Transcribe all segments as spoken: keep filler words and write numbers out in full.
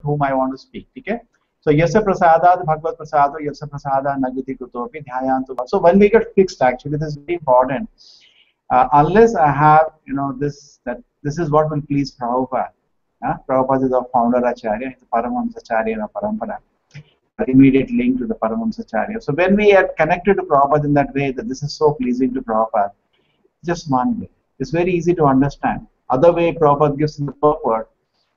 whom I want to speak. Okay? So yasya prasadat bhagavad prasado yasya prasada nagati kutopi dhyayantu. So when we get fixed, actually this is very important. Uh, unless I have, you know, this, that this is what will please Prabhupada. Uh, Prabhupada is our founder Acharya, he's a Paramahamsa Acharya in a Parampara. Immediate link to the Paramahamsa Acharya. So when we are connected to Prabhupada in that way, that this is so pleasing to Prabhupada, just one way. It's very easy to understand. Other way Prabhupada gives in the purport,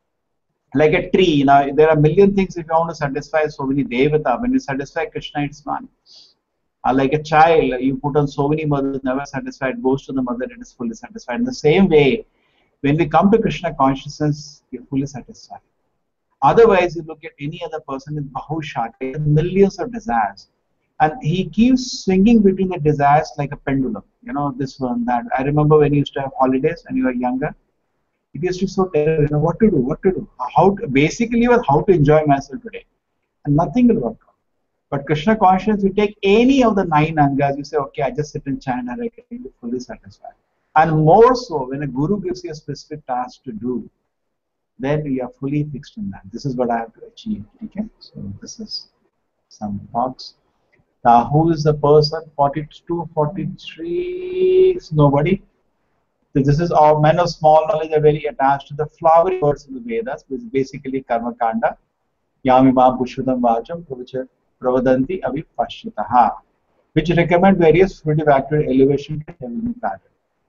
like a tree, you know, there are a million things if you want to satisfy so many devata. When you satisfy Krishna, it's one. Uh, like a child, you put on so many mothers, never satisfied, goes to the mother, it is fully satisfied. In the same way, when we come to Krishna consciousness, you're fully satisfied. Otherwise, you look at any other person in Bahushaka, millions of desires. And he keeps swinging between the desires like a pendulum. You know, this one, that. I remember when you used to have holidays when you were younger, it used to be so terrible, you know, what to do, what to do. How to, basically was how to enjoy myself today. And nothing will work out. But Krishna consciousness, you take any of the nine angas, you say, okay, I just sit and chant and I can be fully satisfied. And more so, when a guru gives you a specific task to do, then you are fully fixed in that. This is what I have to achieve. Okay? So this is some thoughts. Now, who is the person? forty-two, forty-three is nobody. So this is all men of small knowledge are very attached to the flowery words in the Vedas, which is basically Karma Kanda. Yamimam Pushvatam Vacham Pravadanti Avipashitaha, which recommend various fruitive active elevation to heavenly planet.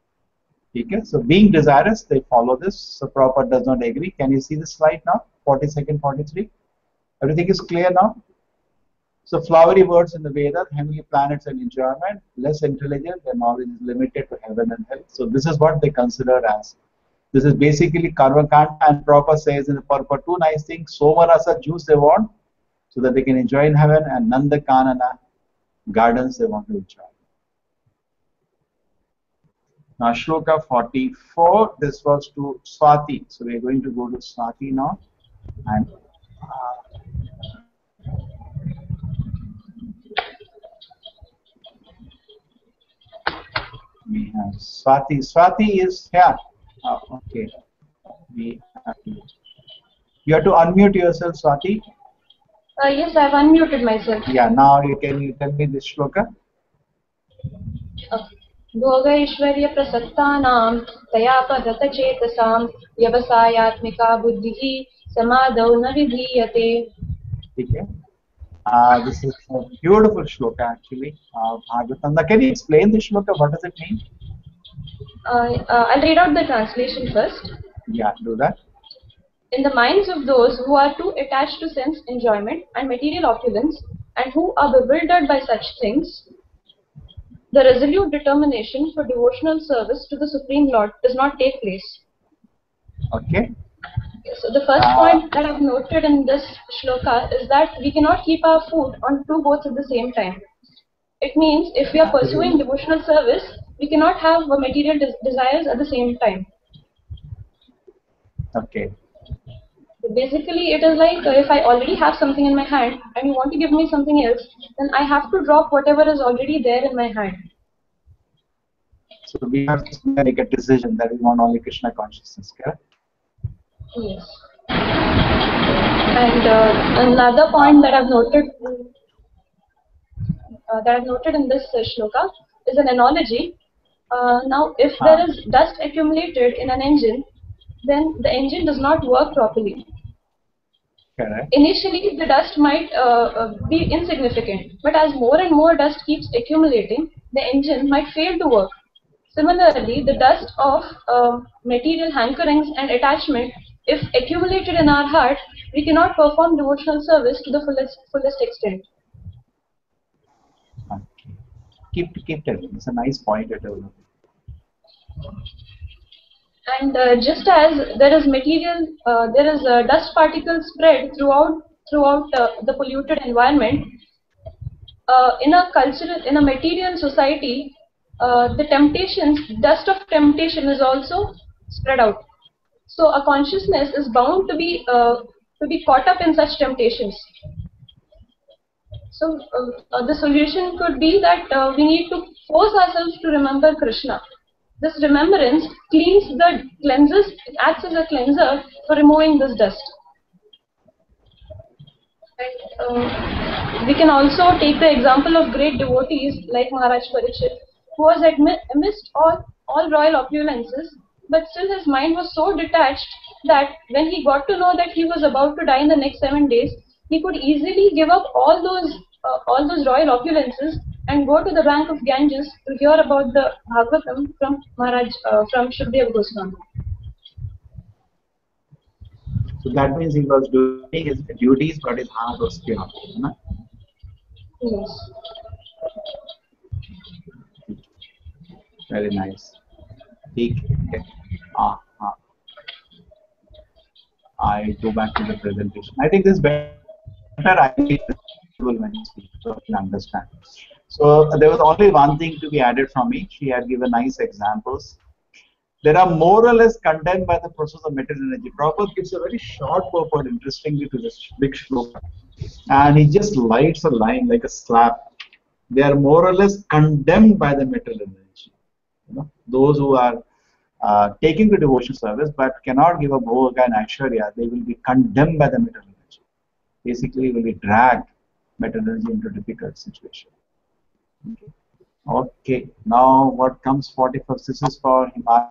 Okay? So being desirous, they follow this. So Prabhupada does not agree. Can you see the slide now? forty-second, forty-three. Everything is clear now? So flowery words in the Vedas, heavenly planets and enjoyment, less intelligent, their knowledge is limited to heaven and hell. So this is what they consider as. This is basically Karma Kanda, and Prabhupada says in the purport two nice things, Soma Rasa juice they want, so that they can enjoy in heaven, and Nanda Kanana gardens they want to enjoy. Now Shloka forty-four, this was to Swati. So we are going to go to Swati now. And uh, we have Swati. Swati is here. Oh, okay. We have to. You have to unmute yourself, Swati. Uh, yes, I have unmuted myself. Yeah. Now you can you tell me this shloka. Bhoga Ishwarya Prasaktanam Tayapadata Chetasam Vyavasayatmika Buddhihi Samadau na Vidhiyate. Okay. Uh, this is a beautiful shloka actually. Uh, Bhagavatam. Can you explain the shloka? What does it mean? Uh, uh, I'll read out the translation first. Yeah, do that. In the minds of those who are too attached to sense enjoyment and material opulence, and who are bewildered by such things, the resolute determination for devotional service to the Supreme Lord does not take place. Okay. So the first point that I've noted in this shloka is that we cannot keep our foot on two goats at the same time. It means if we are pursuing devotional service, we cannot have material des desires at the same time. Okay. So basically, it is like uh, if I already have something in my hand and you want to give me something else, then I have to drop whatever is already there in my hand. So we have to make a decision that we want only Krishna consciousness, correct? Yes. And uh, another point that I've noted uh, that I've noted in this uh, shloka is an analogy. Uh, now, if ah. there is dust accumulated in an engine, then the engine does not work properly. Correct. Initially, the dust might uh, uh, be insignificant, but as more and more dust keeps accumulating, the engine might fail to work. Similarly, the dust of uh, material hankerings and attachment, if accumulated in our heart, we cannot perform devotional service to the fullest, fullest extent. Okay. Keep, keep telling. It's a nice point at all. And uh, just as there is material, uh, there is uh, dust particles spread throughout throughout uh, the polluted environment. Uh, in a cultural, in a material society, uh, the temptations, dust of temptation is also spread out. So a consciousness is bound to be uh, to be caught up in such temptations. So uh, uh, the solution could be that uh, we need to force ourselves to remember Krishna. This remembrance cleans the cleanses, it acts as a cleanser for removing this dust. And uh, we can also take the example of great devotees like Maharaj Parikshit, who was admi- amidst all, all royal opulences, but still his mind was so detached that when he got to know that he was about to die in the next seven days, he could easily give up all those uh, all those royal opulences and go to the bank of Ganges to hear about the Bhagavatam from Maharaj uh, from Shukdev Goswami. So that means he was doing his duties, but his heart was pure. No? Yes. Very nice. Okay. Ah, ah. I go back to the presentation. I think this is better. I think when you speak, so you can understand. So there was only one thing to be added from me. She had given nice examples. There are more or less condemned by the process of material energy. Prabhupada gives a very short purport, interestingly, to this big shloka. And he just lights a line like a slap. They are more or less condemned by the material energy. You know, those who are uh, taking the devotion service but cannot give a bhoga and aishwarya, they will be condemned by the material energy. Basically, will be dragged material energy into a difficult situation. Okay. Okay. Now, what comes forty-first? This is for Himali.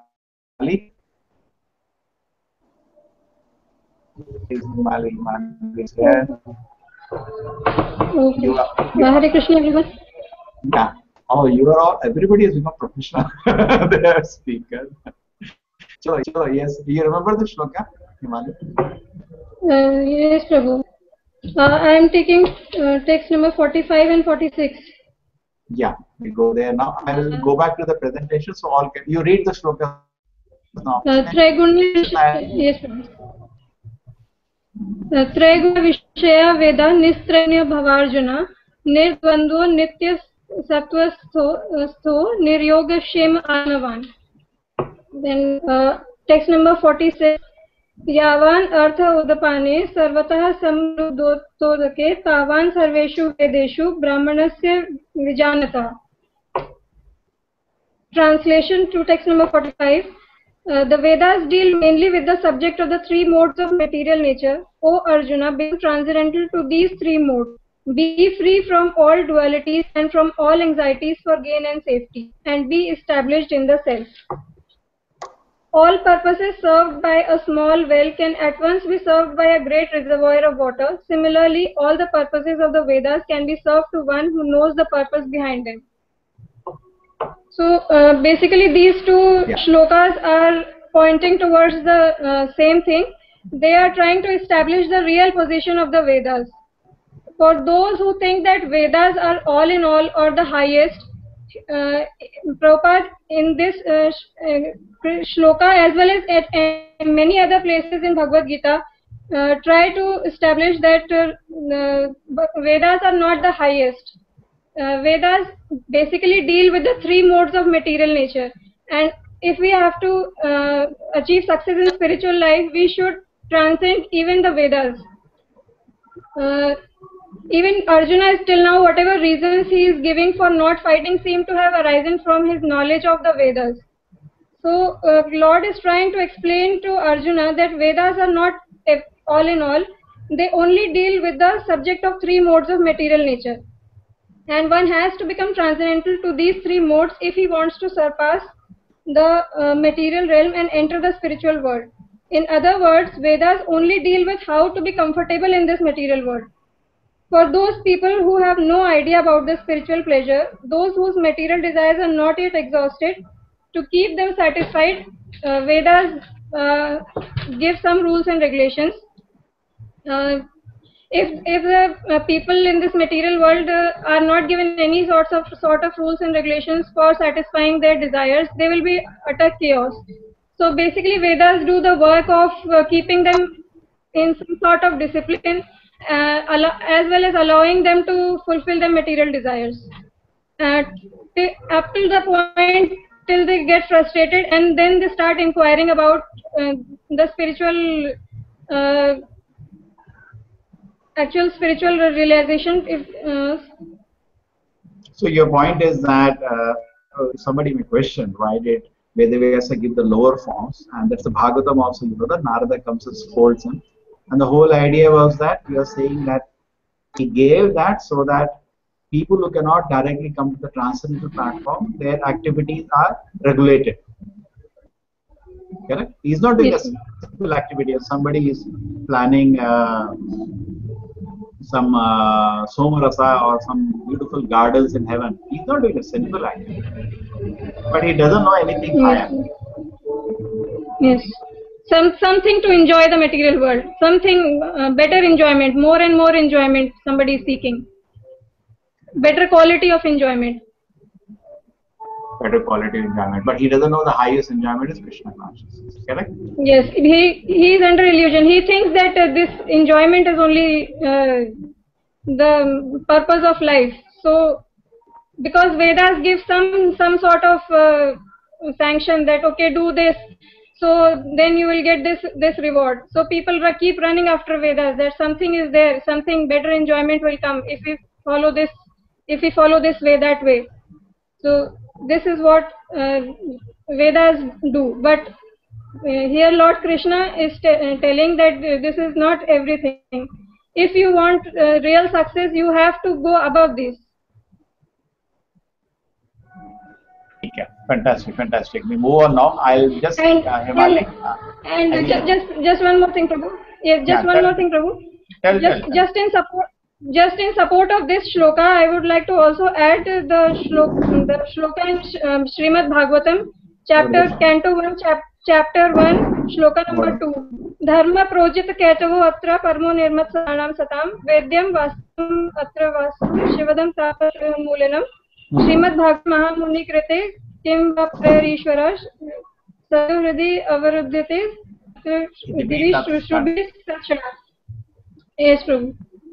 Is Himali, Himali is here. Okay. You are, you Hare Krishna, everyone. Yeah. Oh, you are all. Everybody has become professional. They are speakers. So, so yes. You remember the shloka, Himali? Uh, yes, Prabhu. Uh, I am taking uh, text number forty-five and forty-six. Yeah, we go there now. I will go back to the presentation. So, all can you read the shloka now? Uh, Traigunya, yes, Prabhu. त्रैगुण विषया वेदा निस्त्रैण्य भवार्जुन निर्द्वंद्वो नित्य सत्वस्थो स्थो निर्योग क्षेम आनवान. Then uh, text number forty-six. यावान अर्थ उदपाने सर्वतः समृद्धोदके तावान सर्वेषु वेदेषु ब्राह्मणस्य विजानतः. Translation to text number forty-five. Uh, the Vedas deal mainly with the subject of the three modes of material nature. O Arjuna, being transcendental to these three modes, be free from all dualities and from all anxieties for gain and safety, and be established in the self. All purposes served by a small well can at once be served by a great reservoir of water. Similarly, all the purposes of the Vedas can be served to one who knows the purpose behind them. So uh, basically these two yeah. shlokas are pointing towards the uh, same thing. They are trying to establish the real position of the Vedas. For those who think that Vedas are all in all or the highest, uh, Prabhupada in this uh, shloka as well as at, at many other places in Bhagavad Gita uh, try to establish that uh, uh, Vedas are not the highest. Uh, Vedas basically deal with the three modes of material nature, and if we have to uh, achieve success in spiritual life, we should transcend even the Vedas. Uh, even Arjuna is till now, whatever reasons he is giving for not fighting seem to have arisen from his knowledge of the Vedas. So uh, Lord is trying to explain to Arjuna that Vedas are not all in all, they only deal with the subject of three modes of material nature. And one has to become transcendental to these three modes if he wants to surpass the uh, material realm and enter the spiritual world. In other words, Vedas only deal with how to be comfortable in this material world. For those people who have no idea about the spiritual pleasure, those whose material desires are not yet exhausted, to keep them satisfied, uh, Vedas uh, give some rules and regulations. Uh, If if the uh, people in this material world uh, are not given any sorts of sort of rules and regulations for satisfying their desires, they will be utter chaos. So basically, Vedas do the work of uh, keeping them in some sort of discipline, uh, as well as allowing them to fulfill their material desires. Uh, up till the point till they get frustrated, and then they start inquiring about uh, the spiritual. Uh, actual spiritual realization. If uh, so your point is that uh, somebody may question why did Vedavyasa give the lower forms, and that's the Bhagavatam also, you know, that Narada comes and scolds him, and the whole idea was that you are saying that He gave that so that people who cannot directly come to the transcendental platform, their activities are regulated. Correct? He's not doing yes. a simple activity. If somebody is planning uh, some uh, Somarasa or some beautiful gardens in heaven, he's not doing a simple activity. But he doesn't know anything higher. Yes. Some something to enjoy the material world. Something uh, better enjoyment, more and more enjoyment somebody is seeking. Better quality of enjoyment. Better quality of enjoyment. But he doesn't know the highest enjoyment is Krishna consciousness. Correct? Yes. He, he is under illusion. He thinks that uh, this enjoyment is only uh, the purpose of life. So, because Vedas give some, some sort of uh, sanction that, okay, do this, so then you will get this this reward. So people keep running after Vedas, that something is there, something better enjoyment will come if we follow this, if we follow this way, that way. So this is what uh, Vedas do. But uh, here Lord Krishna is uh, telling that uh, this is not everything. If you want uh, real success, you have to go above this. Okay, fantastic, fantastic. We move on now. I'll just and, uh, Himali, and, and uh, just, just just one more thing, Prabhu. Yes, just yeah, one tell, more thing, Prabhu. Tell, just tell, just in support just in support of this shloka, I would like to also add the shloka the shloka in um, Srimad Bhagavatam, chapter Canto one, chap, chapter one, shloka number two. Dharma projit kaitavo atra parmo nirmat saranam satam vedyam vasam atra vasam shivadam tapasam mulanam Srimad Bhagavatam Mahamuni krite kim va prayarishwara sadhridi avaruddhite girish shrubhi sachana. Yes, Prabhu.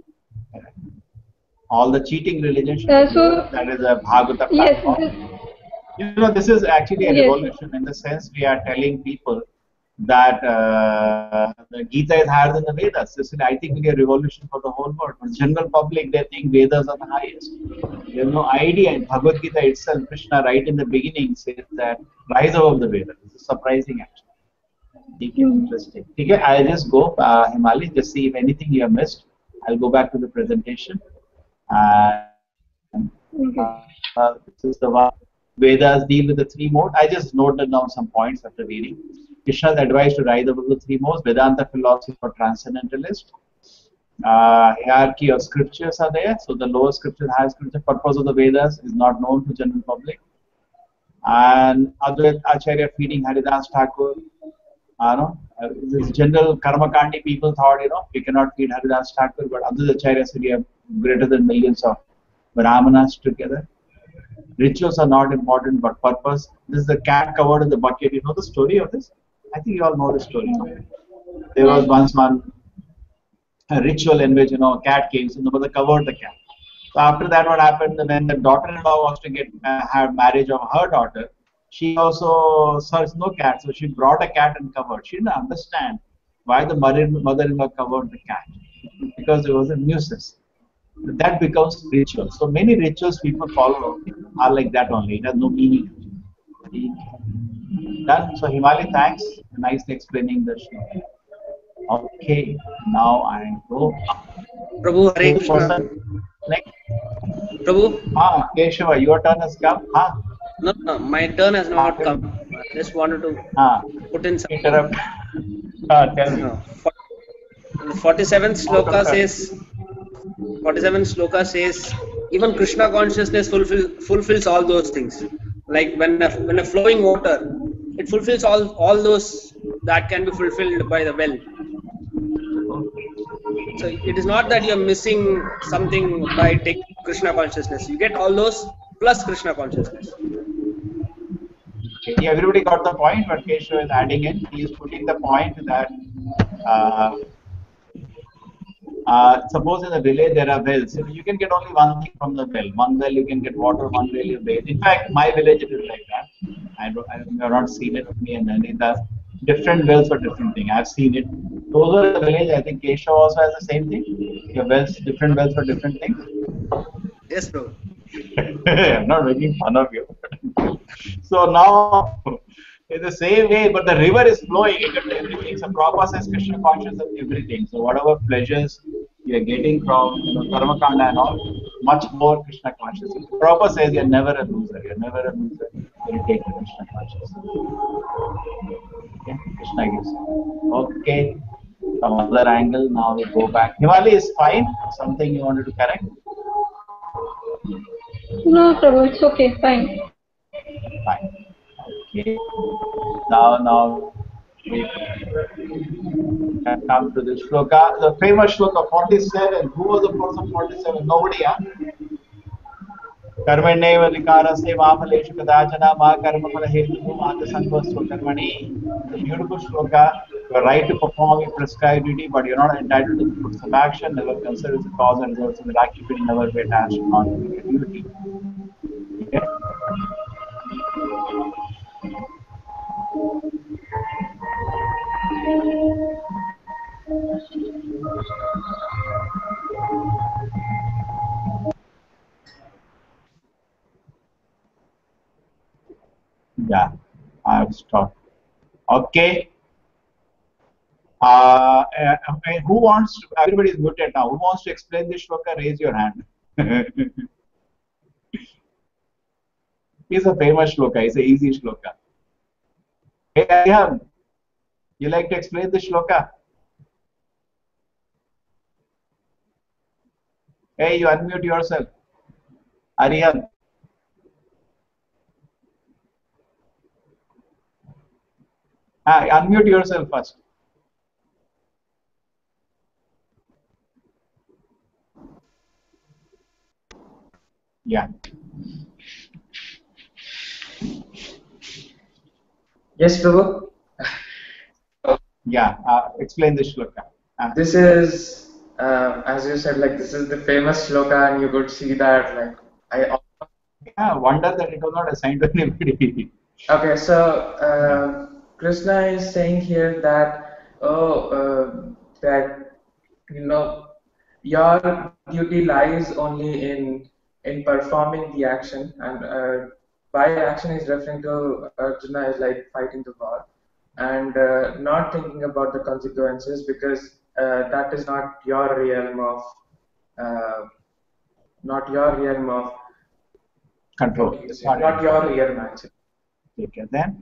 All the cheating religions, uh, so, that is a Bhagavata platform. Yes, you know, this is actually a yes. revolution in the sense we are telling people that uh, the Gita is higher than the Vedas. This is, I think, will be a revolution for the whole world. For the general public, they think Vedas are the highest. They have no idea. In Bhagavad Gita itself, Krishna, right in the beginning, says that rise above the Vedas. This is surprising, actually. Okay, interesting. Okay, I'll just go, uh, Himali, just see if anything you have missed. I'll go back to the presentation. Uh, uh, this is the one. Vedas deal with the three modes. I just noted down some points after reading. Krishna's advice to rise above the three modes. Vedanta philosophy for transcendentalists. Uh, hierarchy of scriptures are there. So the lower scripture, higher scripture. Purpose of the Vedas is not known to general public. And Advait Acharya feeding Haridas Thakur. Uh, no, uh, this general Karmakandi people thought, you know, we cannot feed Haridas Thakur, but Advait Acharya said we have greater than millions of Brahmanas together. Rituals are not important, but purpose. This is the cat covered in the bucket. You know the story of this? I think you all know the story. There was once one a ritual in which, you know, a cat came, so the mother covered the cat. So after that, what happened when the daughter-in-law was to get uh, have marriage of her daughter, she also saw no cat, so she brought a cat and covered. She didn't understand why the mother-in-law covered the cat, because it was a nuisance. That becomes ritual. So many rituals people follow are like that only. It has no meaning. Done. So Himali, thanks. Nicely explaining the show. Okay, now I go. Prabhu, Hare Krishna. Next. Prabhu. Ah, Keshava, your turn has come. Ah. No, no, my turn has not come. I just wanted to ah. put in some. Interrupt. Ah, tell me. No. forty-seventh sloka says. forty-seventh sloka says even Krishna consciousness fulfill, fulfills all those things. Like when a, when a flowing water, it fulfills all all those that can be fulfilled by the well. So it is not that you are missing something by taking Krishna consciousness. You get all those plus Krishna consciousness. Okay. Everybody got the point, but Keshav is adding in. He is putting the point that uh, uh, suppose in a village there are wells. You can get only one thing from the well. One well you can get water, one well you bathe. In fact, my village it is like that. I don't, I have not seen it with me and Anita. Different wells for different things. I've seen it. Those are in the village. I think Keshav also has the same thing. Your wells, different wells for different things. Yes, bro. I'm not making fun of you. So now, in the same way, but the river is flowing. It got everything. So Prabhupada says Krishna conscious of everything. So whatever pleasures you are getting from you know, Karma Kanda and all, much more Krishna consciousness. Prabhupada says you're never a loser. You're never a loser when you take the Krishna consciousness. Okay, Krishna gives you. Okay, from other angle, now we go back. Himali is fine. Something you wanted to correct? No, Prabhu, it's okay, fine. Fine. Okay. Now, now we can come to the shloka. The famous shloka forty-seven. Who was the person forty-seven? Nobody, huh? Karmaneva vikarasya mafaleshu kadachana ma karma phala hetu mata sanghasva karmani. The beautiful shloka. You are right to perform your prescribed duty, but you are not entitled to the fruits of action. Never consider the cause and results of your activity. Never be attached to not doing your duty. Okay. Yeah, I've stopped. Okay. Uh, uh, who wants to, everybody is muted now. Who wants to explain this shloka? Raise your hand. It's a famous shloka. It's an easy shloka. Hey, Ariham, you like to explain the shloka? Hey, you unmute yourself. Ariham. Ah, unmute yourself first. Yeah. Yes, Prabhu. Yeah. Uh, explain the shloka. Uh, This is, uh, as you said, like this is the famous shloka, and you could see that, like I. yeah. Wonder that it was not assigned to anybody. Okay, so uh, Krishna is saying here that oh, uh, that you know your duty lies only in in performing the action, and uh, by action is referring to Arjuna is like fighting the war, and uh, not thinking about the consequences, because uh, that is not your realm of uh, not your realm of Control. not your realm actually. Okay, then.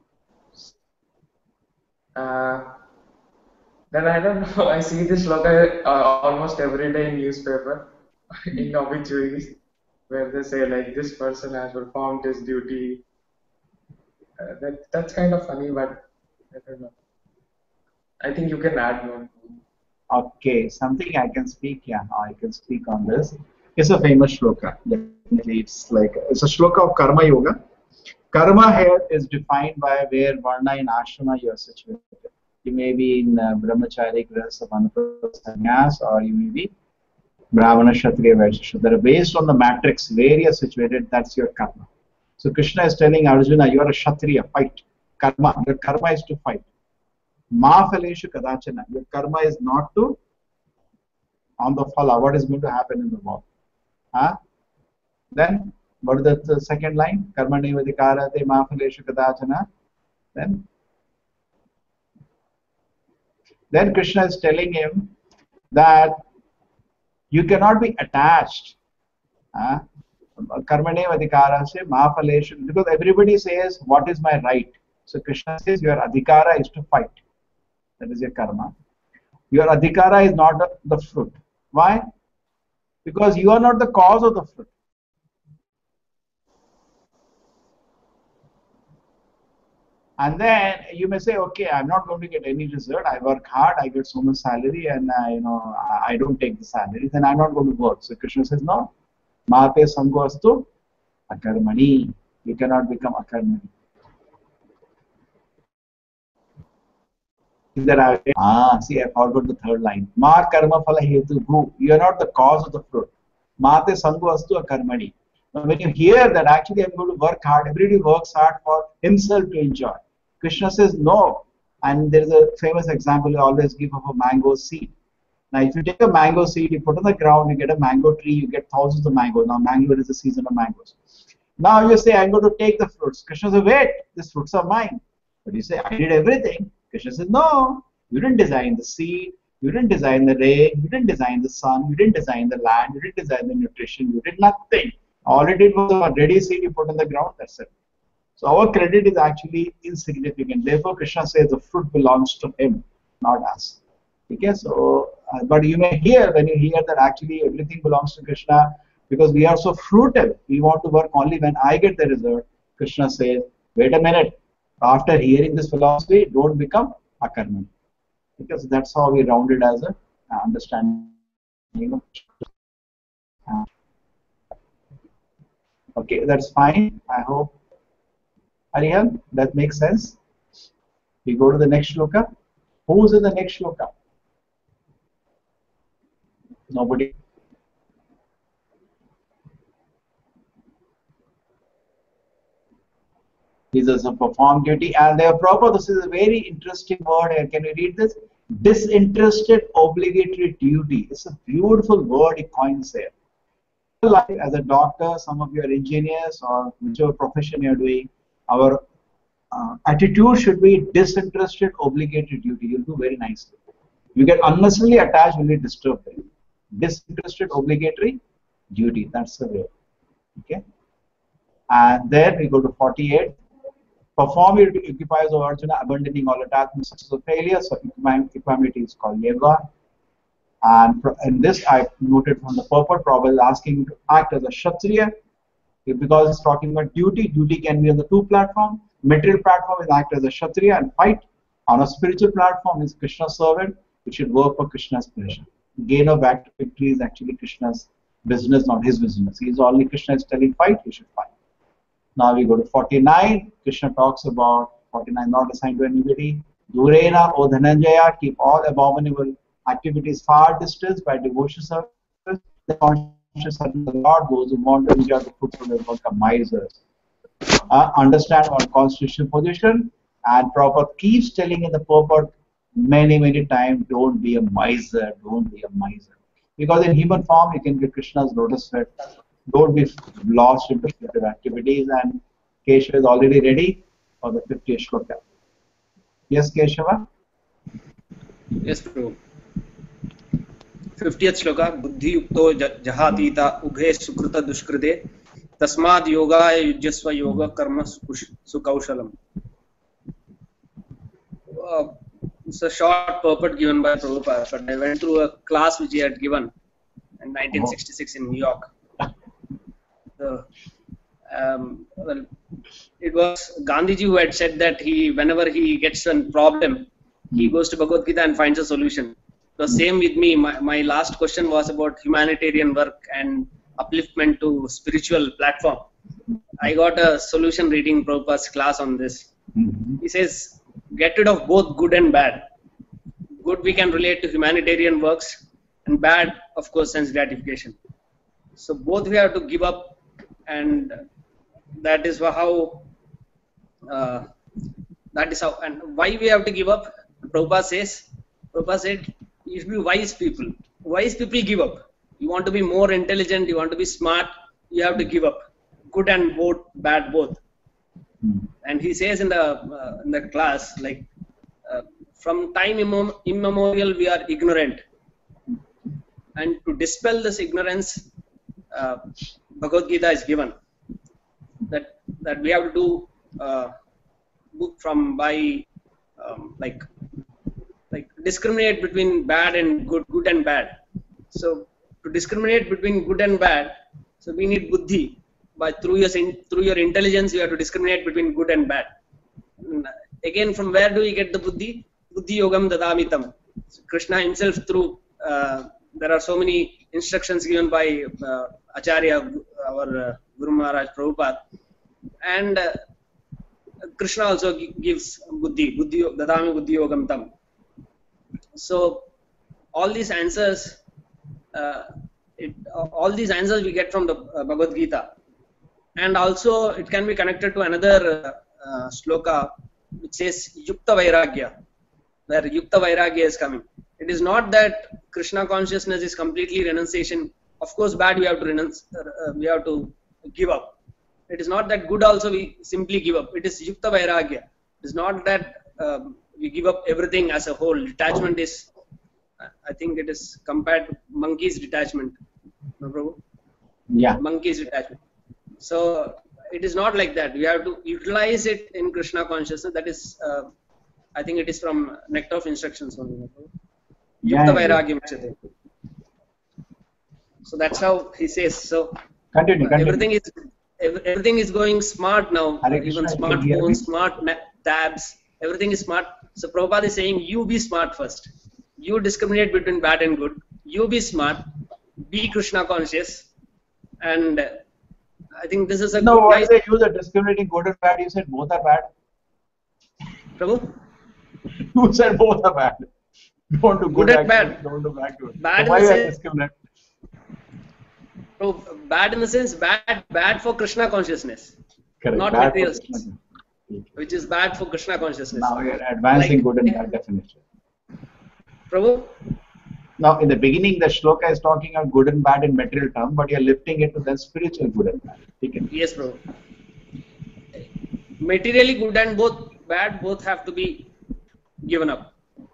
Uh, then I don't know. I see this shloka uh, almost every day in newspaper, in obituaries, where they say like this person has performed his duty. Uh, that that's kind of funny, but I don't know. I think you can add more. Okay, something I can speak. Yeah, I can speak on this. It's a famous shloka. Definitely, it's like it's a shloka of karma yoga. Karma here is defined by where varna in ashrama you are situated. You may be in uh, brahmachari, grihastha, vanaprastha, sannyas, or you may be brahmana, kshatriya, vaishya, shudra. Based on the matrix where you are situated, that's your karma. So Krishna is telling Arjuna, you are a kshatriya, fight. Karma, your karma is to fight. Ma phaleshu kadachana, your karma is not to on the phala, what is going to happen in the world. Huh? Then what is the, the second line? Karmaneva dhikarate ma phaleshu kadachana. Then, then Krishna is telling him that you cannot be attached. Huh? Karmaneva dhikarase ma phaleshu, because everybody says, what is my right? So Krishna says your adhikara is to fight. That is your karma. Your adhikara is not the, the fruit. Why? Because you are not the cause of the fruit. And then you may say, okay, I'm not going to get any result. I work hard, I get so much salary, and uh, you know I don't take the salary. Then I'm not going to work. So Krishna says, no. Mate samgo astu akarmani. You cannot become akarmani. Ah, see, I forgot the third line. Ma karma phala hetu bhu. You are not the cause of the fruit. Mate sango astu akarmani. Now, when you hear that actually I'm going to work hard, everybody works hard for himself to enjoy. Krishna says no. And there is a famous example you always give of a mango seed. Now, if you take a mango seed, you put on the ground, you get a mango tree, you get thousands of mangoes. Now, mango is the season of mangoes. Now you say, I'm going to take the fruits. Krishna says, wait, these fruits are mine. But you say, I did everything. Krishna says, no, you didn't design the seed, You didn't design the rain, you didn't design the sun, you didn't design the land, you didn't design the nutrition, you did nothing. All it did was a ready seed you put on the ground, that's it. So our credit is actually insignificant. Therefore, Krishna says the fruit belongs to him, not us. Okay, so, uh, but you may hear, when you hear that actually everything belongs to Krishna, because we are so fruitful, we want to work only when I get the result. Krishna says, wait a minute, after hearing this philosophy, don't become a karman. Because that's how we round it as a uh, understanding of uh, okay, that's fine. I hope, Arihan, that makes sense. We go to the next shloka. Who's in the next shloka? Nobody. These are some perform duty, and they are proper. This is a very interesting word here. Can you read this? Disinterested obligatory duty. It's a beautiful word he coins there. Like as a doctor, some of you are engineers or whichever profession you're doing, our uh, attitude should be disinterested obligatory duty. You'll do very nicely. You get unnecessarily attached, will be disturbed. Disinterested obligatory duty. That's the way. Okay. And then we go to forty-eight. Perform your duty occupies of Arjuna, abandoning all attachments, such as a failure. So equanimity is called yoga. And in this, I noted from the purport, probably asking you to act as a Kshatriya, because it's talking about duty. Duty can be on the two platforms. Material platform is act as a Kshatriya and fight. On a spiritual platform is Krishna's servant, which should work for Krishna's pleasure. Gain of victory is actually Krishna's business, not his business. He is only Krishna is telling fight, he should fight. Now we go to forty-nine. Krishna talks about forty-nine, not assigned to anybody. Durena, O Dhananjaya, keep all abominable activities far distant by devotion service. The conscious of the Lord, those who want to enjoy the fruits of their work are misers. Uh, understand our constitutional position, and Prabhupada keeps telling in the purport many, many times, don't be a miser, don't be a miser. Because in human form, you can get Krishna's lotus feet. Don't be lost into spiritual activities, and Keshava is already ready for the fiftieth shloka. Yes, Keshava? Yes, Prabhu. fiftieth shloka. Buddhi yukto jahatita ubhe sukrita dushkrite tasmad yogaya yujyasva yoga karma sukaushalam. Uh, it's a short purport given by Prabhupada, but I went through a class which he had given in nineteen sixty-six in New York. So, um, well, it was Gandhiji who had said that he, whenever he gets a problem, he goes to Bhagavad Gita and finds a solution. So same with me. My, my last question was about humanitarian work and upliftment to spiritual platform. I got a solution reading Prabhupada's class on this. Mm-hmm. He says, get rid of both good and bad. Good we can relate to humanitarian works, and bad, of course, sense gratification. So both we have to give up. And that is how uh, that is how and why we have to give up. Prabhupada says, Prabhupada said, you should be wise people. Wise people give up. You want to be more intelligent, you want to be smart, you have to give up. Good and both, bad both. Mm-hmm. And he says in the uh, in the class, like uh, from time immem immemorial we are ignorant, and to dispel this ignorance, uh, Bhagavad Gita is given that that we have to do uh, book from by um, like like discriminate between bad and good, good and bad. So to discriminate between good and bad, so we need buddhi. But through your through your intelligence, you have to discriminate between good and bad. And again, from where do we get the buddhi? Buddhi yogam dadamitam. So Krishna himself, through uh, there are so many instructions given by uh, Acharya, our uh, Guru Maharaj Prabhupada, and uh, Krishna also gives buddhi, buddhi dadami buddhi yogam tam. So all these answers, uh, it, all these answers we get from the uh, Bhagavad Gita, and also it can be connected to another uh, uh, shloka which says Yukta Vairagya, where Yukta Vairagya is coming. It is not that Krishna consciousness is completely renunciation. Of course, bad we have to renounce, uh, we have to give up. It is not that good also we simply give up. It is Yukta Vairagya. It is not that um, we give up everything as a whole. Detachment is I think it is compared to monkey's detachment. No, Prabhu? Yeah. Monkey's detachment. So it is not like that. We have to utilize it in Krishna consciousness. That is, uh, I think it is from Nectar of Instructions only. No, Prabhu? Yeah, Yukta yeah. Vairagyam Uchyate. So that's how he says. So Continue, uh, continue. everything is ev- everything is going smart now. Hare Even Krishna, can you hear me? smartphones, smart na- tabs, everything is smart. So Prabhupada is saying, you be smart first. You discriminate between bad and good. You be smart. Be Krishna conscious. And uh, I think this is a No, good why nice. they use a discriminating good and bad? You said both are bad. Prabhu, You said both are bad. Don't do good, Good and actions, bad. don't do bad to it. Bad So in why the you are sense- discriminate? Prabhu, bad in the sense bad bad for Krishna consciousness, Correct. not Bad material for things, Krishna. which is bad for Krishna consciousness. Now we are advancing Like- good and bad definition. Prabhu, Now, in the beginning, the shloka is talking of good and bad in material term, but you are lifting it to the spiritual good and bad. Okay. yes, Prabhu. Materially good and both bad, both have to be given up.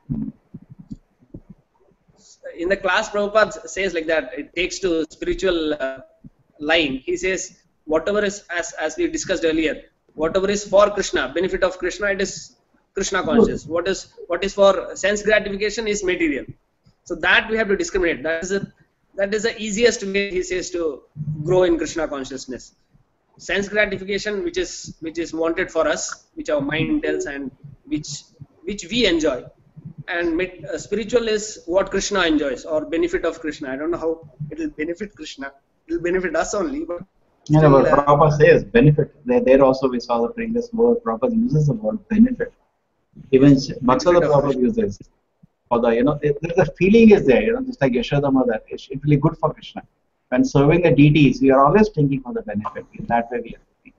In the class, Prabhupada says like that. It takes to spiritual uh, line. He says, whatever is, as, as we discussed earlier, whatever is for Krishna, benefit of Krishna, it is Krishna conscious. What is what is for sense gratification is material. So that we have to discriminate. That is a, that is the easiest way, he says, to grow in Krishna consciousness. Sense gratification, which is which is wanted for us, which our mind tells, and which which we enjoy. And mit, uh, spiritual is what Krishna enjoys, or benefit of Krishna. I don't know how it will benefit Krishna. It will benefit us only, but You know, but still, uh, Prabhupada says benefit. There, there also we saw the previous word. Prabhupada uses the word benefit. Even Bhaksada of Prabhupada uses for the, you know, there- there's a feeling is there, you know, just like Yashoda Mother. It it will be good for Krishna. When serving the deities, we are always thinking for the benefit. In that way, we are thinking.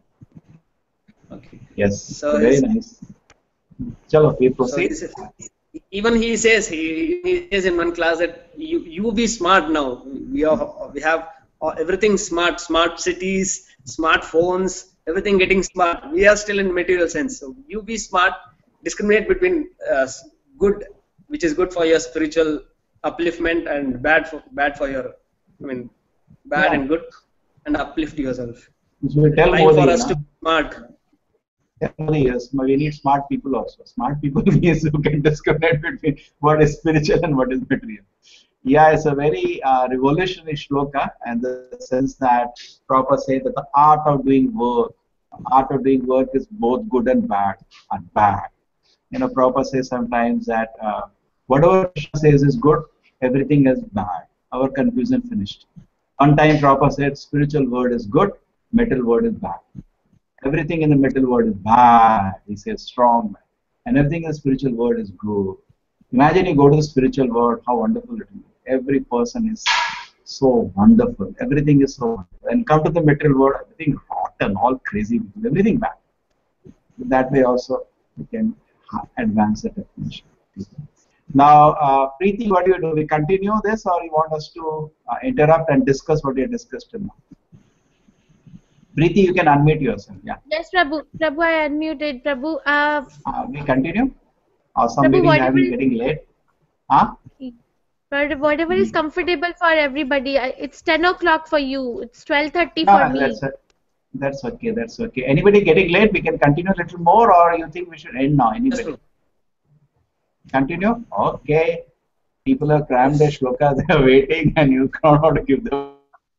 okay. Yes, So very it's- nice. Chalo, we So proceed. he says, even he says he, he says in one class that you you be smart now. We are we have everything smart, smart cities, smartphones, everything getting smart. We are still in material sense. So you be smart. Discriminate between uh, good, which is good for your spiritual upliftment, and bad for bad for your, I mean, bad Yeah. and good, and uplift yourself. So we tell Time Modi, for you us know, to be smart. Modi, yes, we need smart people also. Smart people means who can discriminate between what is spiritual and what is material. Yeah, it's a very uh, revolutionary shloka, and the sense that Prabhupada says that the art of doing work, art of doing work is both good and bad, and bad. You know, Prabhupada says sometimes that uh, whatever Krishna says is good, everything is bad. Our confusion finished. One time Prabhupada said spiritual word is good, material word is bad. Everything in the material world is bad. He says strong, and everything in the spiritual world is good. Imagine you go to the spiritual world, how wonderful it is. Every person is so wonderful. Everything is so wonderful. And come to the material world, everything rotten, all crazy people, everything bad. That way also we can advance the definition. Now, uh, Preeti, what do you do? We continue this, or you want us to uh, interrupt and discuss what we have discussed till now? Preeti, you can unmute yourself. Yeah. Yes, Prabhu. Prabhu, I unmuted. Prabhu, uh, Uh, we continue? Or Prabhu, somebody whatever having is- getting late? Huh? but whatever is comfortable for everybody. I- It's ten o'clock for you. It's twelve thirty for Ah, me. that's it. That's okay. That's okay. Anybody getting late? We can continue a little more, or you think we should end now? Yes, Anybody? Prabhu. Continue? Okay. People are crammed their shlokas, they are waiting, and you can't want to give them.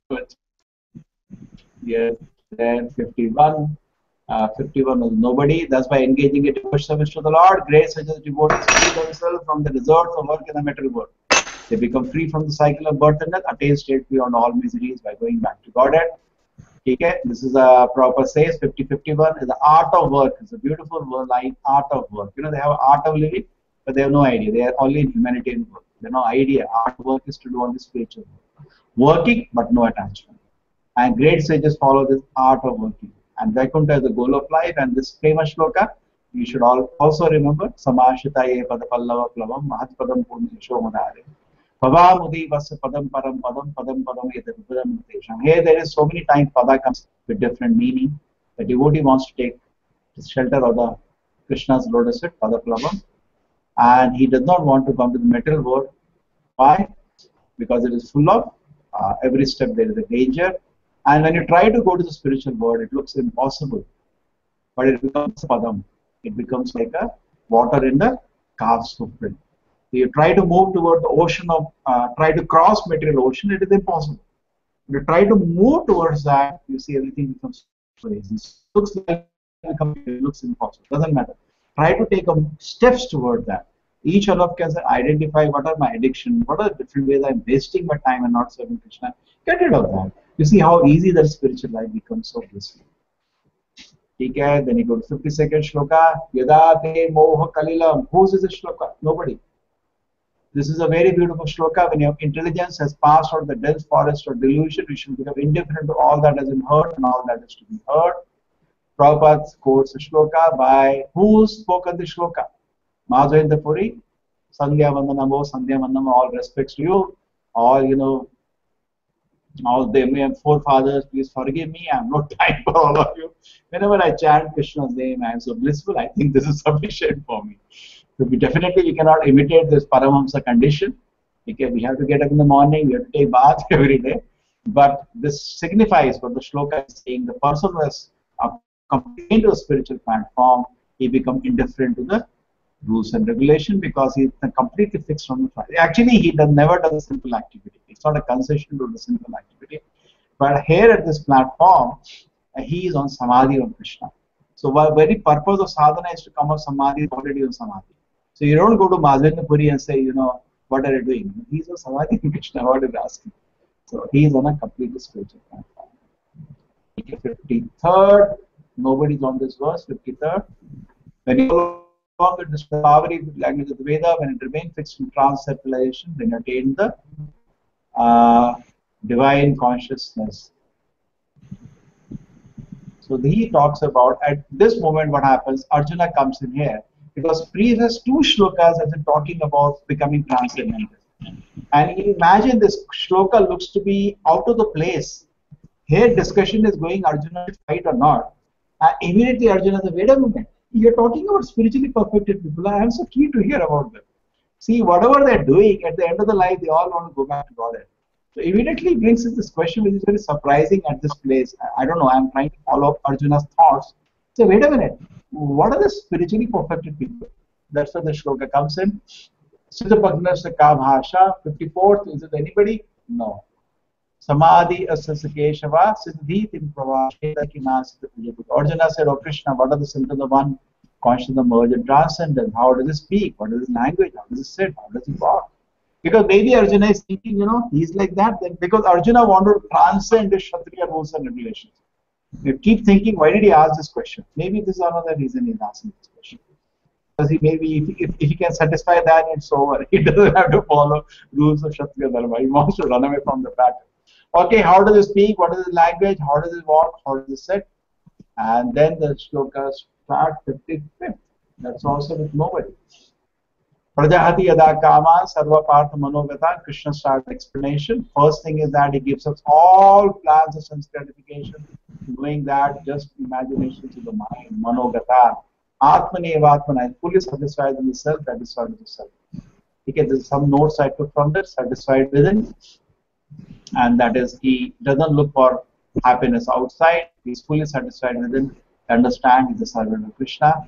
Yes, then fifty-one. Uh, fifty-one was nobody. Thus, by engaging in devotional service to the Lord, grace such as devotees free themselves from the resorts of work in the material world. They become free from the cycle of birth and death, attain state beyond all miseries by going back to Godhead. Okay, this is a proper says fifty fifty-one is the art of work. It's a beautiful word line, art of work. You know, they have art of living, but they have no idea. They are only in humanitarian work. They have no idea. Art of work is to do only spiritual work. Working, but no attachment. And great sages follow this art of working. And Vaikuntha is the goal of life. And this famous shloka, you should all also remember, Samashitaye padapallava plavam mahatpadam purna yashomadare. Pavamudi vasa padam param padam padam padam yadabudam tesham. Here there is so many times pada comes with different meaning. The devotee wants to take the shelter of the Krishna's lotus feet, padaplavam. And he does not want to come to the material world. Why? Because it is full of, uh, every step there is a danger. And when you try to go to the spiritual world, it looks impossible. But it becomes padam. It becomes like a water in the calf's footprint. So you try to move toward the ocean of, uh, try to cross material ocean, it is impossible. If you try to move towards that, you see everything becomes so easy. It looks like it looks impossible. Doesn't matter. Try to take um, steps toward that. Each one of us can identify what are my addiction, what are the different ways I'm wasting my time and not serving Krishna. Get rid of that. You see how easy that spiritual life becomes so blissful. Okay, then you go to fifty-second shloka. Yada te moha kalilam. Whose is this shloka? Nobody. This is a very beautiful shloka. When your intelligence has passed out of the dense forest of delusion, you should become indifferent to all that has been heard and all that is to be heard. Prabhupada quotes a shloka by who spoke of the shloka? Madhavendra Puri. Sandhya Vandanamo, Sandhya Vandanamo, all respects to you. All, you know, all they may have forefathers, please forgive me. I have no time for all of you. Whenever I chant Krishna's name, I am so blissful. I think this is sufficient for me. So we definitely we cannot imitate this Paramahamsa condition. Okay, we have to get up in the morning, we have to take bath every day. But this signifies what the shloka is saying. The person who has come into a spiritual platform, he becomes indifferent to the rules and regulation because he is completely fixed on the fact. Actually, he does never does a simple activity. It's not a concession to the simple activity. But here at this platform, uh, he is on samadhi of Krishna. So the very purpose of sadhana is to come on samadhi, already on samadhi. So you don't go to Madhavendra Puri and say, you know, what are you doing? He's on samadhi in Krishna, what are you asking? So he is on a completely spiritual platform. fifty-third, nobody's on this verse, fifty-third. When you go on with the Pavali language of the Veda, when it remains fixed in trans-centralization, then you attain the uh, divine consciousness. So he talks about, at this moment what happens, Arjuna comes in here, because previous two shlokas have been talking about becoming transcendental. And imagine this shloka looks to be out of the place. Here discussion is going, Arjuna should fight or not. And immediately Arjuna says, wait a minute, you're talking about spiritually perfected people. I am so keen to hear about them. See, whatever they're doing, at the end of the life, they all want to go back to Godhead. So immediately brings us this question which is very surprising at this place. I don't know, I'm trying to follow up Arjuna's thoughts. So wait a minute, what are the spiritually perfected people? That's where the shloka comes in. Siddha ka bhasha, fifty-fourth, is it anybody? No. Samadhi asasakeshava siddhitim pravasheta kinasita pujaputta. Arjuna said, oh Krishna, what are the symptoms of one conscious of merge and transcendence? How does it speak? What is his language? How does it sit? How does it walk? Because maybe Arjuna is thinking, you know, he's like that, then because Arjuna wanted to transcend the Kshatriya rules and regulations. You keep thinking, why did he ask this question? Maybe this is another reason he's asking this question. Because he maybe, if, if, if he can satisfy that, it's over. He doesn't have to follow rules of Kshatriya Dharma. He wants to run away from the pattern. Okay, how does it speak? What is his language? How does it walk? How does it sit? And then the shlokas start fifty-fifth. That's also with nobody. Prajahati yada kama sarva partha manogata. Krishna starts explanation. First thing is that he gives us all plans of sense gratification, knowing that just imagination to the mind, manogata. Atmani evatmana is fully satisfied in the self, satisfied with the self. Okay, there's some notes I took from that, satisfied within. And that is, he doesn't look for happiness outside, he's fully satisfied within, understand he's a servant of Krishna.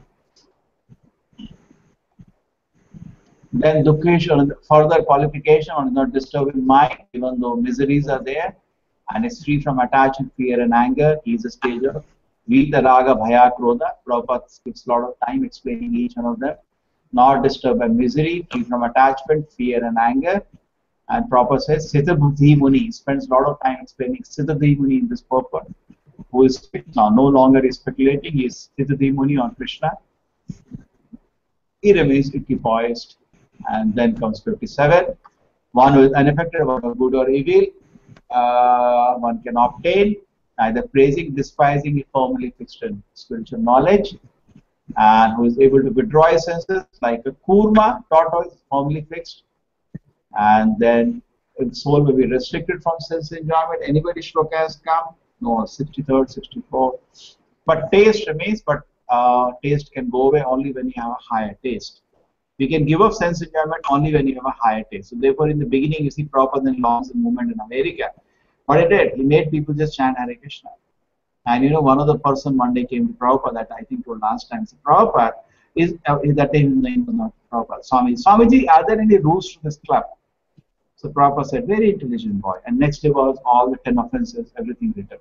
Then dukkha, further qualification on not disturbing mind, even though miseries are there, and is free from attachment, fear, and anger. He is a stage of Vita, Raga, Bhaya, Krodha. Prabhupada gives a lot of time explaining each one of them. Not disturbed by misery, free from attachment, fear, and anger. And Prabhupada says, Siddha Buddhi Muni spends a lot of time explaining Siddha Buddhi Muni in this purport, who is now no longer is speculating, he is Siddha Buddhi Muni on Krishna. He remains equipoised. And then comes fifty-seven. One who is unaffected about good or evil, uh, one can obtain neither praising, despising, firmly fixed in spiritual knowledge, and who is able to withdraw his senses like a kurma, tortoise, firmly fixed. And then the soul will be restricted from sense enjoyment. Anybody shloka has come? No, sixty-third, sixty-fourth. But taste remains, but uh, taste can go away only when you have a higher taste. We can give up sense enjoyment only when you have a higher taste. So therefore, in the beginning, you see Prabhupada then launched the movement in America. What he did, he made people just chant Hare Krishna. And you know, one of the person one day came to Prabhupada that I think told last time. So Prabhupada is, uh, is that his name was not Prabhupada. Swami, Swamiji, are there any rules to this club? So Prabhupada said, very intelligent boy. And next day was all the ten offenses, everything written.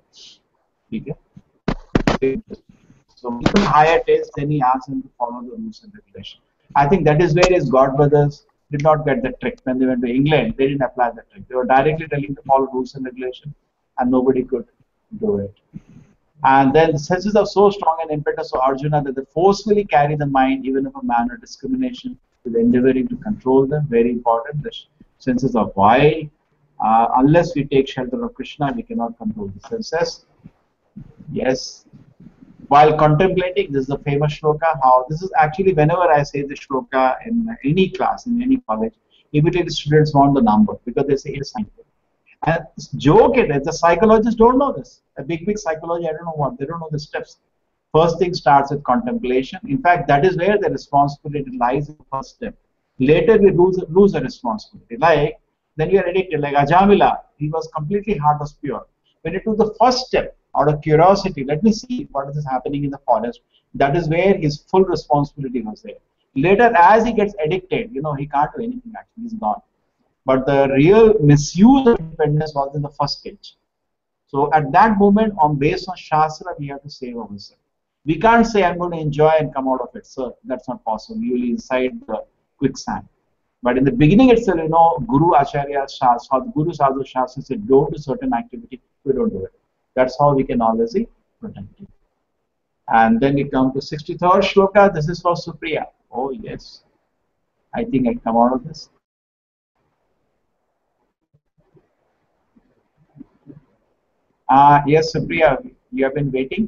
Okay. So even higher taste, then he asked him to follow the rules and regulations. I think that is where his God brothers did not get the trick. When they went to England, they didn't apply the trick. They were directly telling to follow rules and regulations, and nobody could do it. And then the senses are so strong and impetus of Arjuna that they forcefully carry the mind, even of a man of discrimination, with endeavoring to control them. Very important. The senses are wild. Uh, unless we take shelter of Krishna, we cannot control the senses. Yes. While contemplating, this is the famous shloka. How this is actually, whenever I say the shloka in any class, in any college, immediately the students want the number because they say it's scientific. And joke it is, the psychologists don't know this. A big, big psychology, I don't know what, they don't know the steps. First thing starts with contemplation. In fact, that is where the responsibility lies in the first step. Later, we lose, lose the responsibility. Like, then we are addicted. Like Ajamila, he was completely heart was pure. When he took the first step, out of curiosity, let me see what is happening in the forest, that is where his full responsibility was there. Later, as he gets addicted, you know, he can't do anything actually, he's gone. But the real misuse of independence was in the first stage. So at that moment, on based on Shastra, we have to save ourselves. We can't say, I'm going to enjoy and come out of it, sir. That's not possible. You will inside the quicksand. But in the beginning itself, you know, Guru Acharya Shastra, Guru Sadhu Shastra said, don't do certain activity, we don't do it. That's how we can always be protected. And then we come to sixty-third shloka. This is for Supriya. Oh, yes. I think I come out of this. Uh, yes, Supriya, you have been waiting.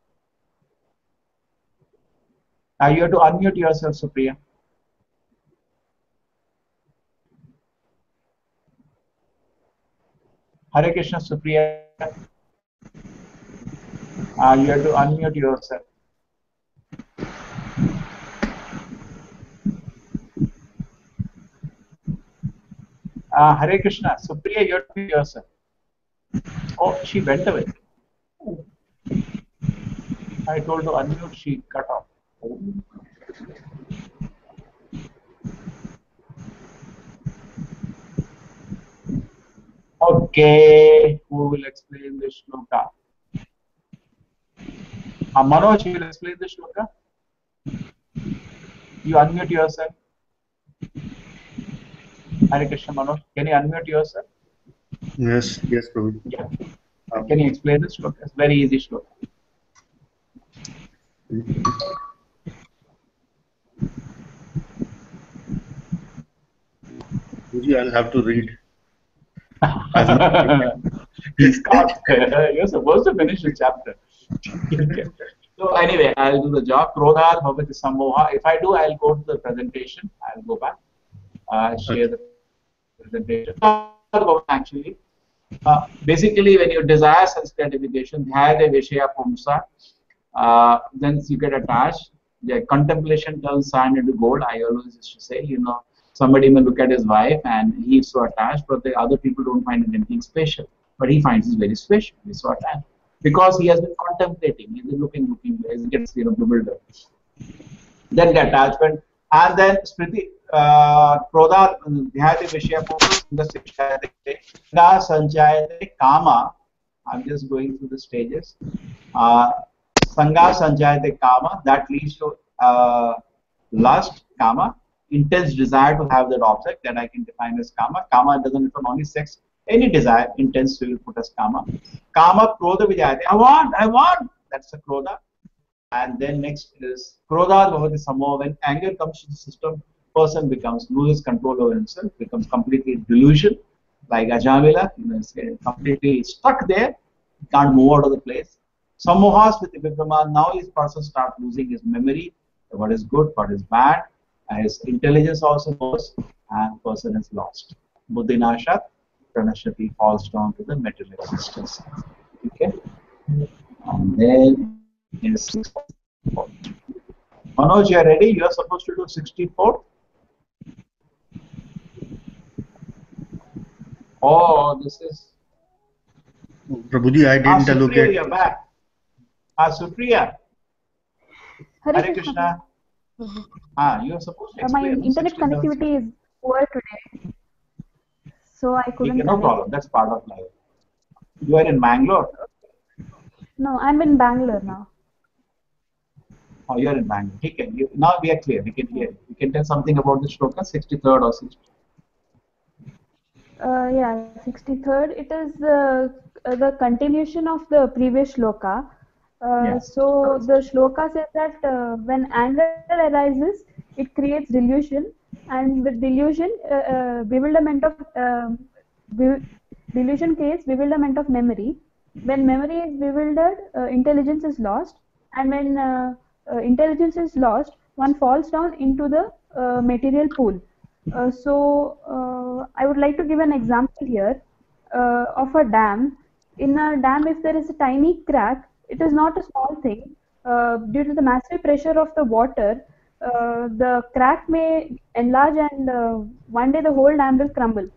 Uh, you have to unmute yourself, Supriya. Hare Krishna, Supriya. Uh, you have to unmute yourself. Uh, Hare Krishna, Supriya, you have to unmute yourself. Oh, she went away. I told her to unmute, she cut off. Okay, who will explain this shloka? Uh, Manoj, you will explain the shloka? You unmute yourself. Hare Krishna, Manoj. Can you unmute yourself? Yes, yes, Prabhu. Yeah. Uh, can you explain the shloka? It's very easy shloka. Guruji, I'll have to read. He's caught. You're supposed to finish the chapter. So anyway, I'll do the job. Krodha bhavati sammoha. If I do, I'll go to the presentation. I'll go back. Uh, share the presentation. Actually, uh, basically, when you desire sense gratification, dhyaya vishaya pumsa, uh, then you get attached. The contemplation turns sand into gold. I always used to say, you know, somebody may look at his wife and he's so attached, but the other people don't find it anything special. But he finds it very special. He's so attached. Because he has been contemplating, he's been looking, looking, he gets, you know, bewildered. Then the attachment, and then Smriti, Krodha, Dhyayate Vishaya Pumsa, Sanchayate Kama. I'm just going through the stages. Uh, Sangha Sanchayate Kama, that leads to uh, lust, Kama, intense desire to have that object that I can define as Kama. Kama doesn't refer only sex. Any desire, intense, will put as Kama. Kama, Krodha Vijayate. I want, I want. That's the Krodha. And then next is Krodha Bhavati Sammoha. When anger comes to the system, person becomes, loses control over himself, becomes completely delusion, like Ajamila, you know, is completely stuck there, can't move out of the place. Sammohas with Vikrama, now his person starts losing his memory, what is good, what is bad, and his intelligence also goes, and person is lost. Buddhinashat. Pranashati falls down to the material existence. Okay? And then in sixty-four. Manoj, you are ready? You are supposed to do sixty-four. Oh, this is. Prabhuji, I Ah, didn't Supriya, allocate. you're back. Ah, Supriya. Hare Hare Krishna. Krishna. Ah, you are supposed to Uh, my explain. internet sixty seconds. connectivity is poor today, so I couldn't Okay, no connect. problem. That's part of life. You are in Bangalore. No, I'm in Bangalore now. Oh, you are in Bangalore. Okay, you, now we are clear. We can hear. You can tell something about the shloka, sixty-third or sixty. Uh, yeah, sixty-third. It is uh, uh, the continuation of the previous shloka. Uh, Yeah. So the shloka says that uh, when anger arises, it creates delusion, and with delusion, uh, uh, bewilderment of uh, be- delusion creates bewilderment of memory. When memory is bewildered, uh, intelligence is lost, and when uh, uh, intelligence is lost, one falls down into the uh, material pool. Uh, so uh, I would like to give an example here uh, of a dam. In a dam, if there is a tiny crack, it is not a small thing. Uh, due to the massive pressure of the water, uh, the crack may enlarge, and uh, one day the whole dam will crumble.